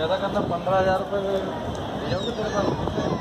ज़्यादा करना 15,000 रुपये ले जाओगे तेरे पास।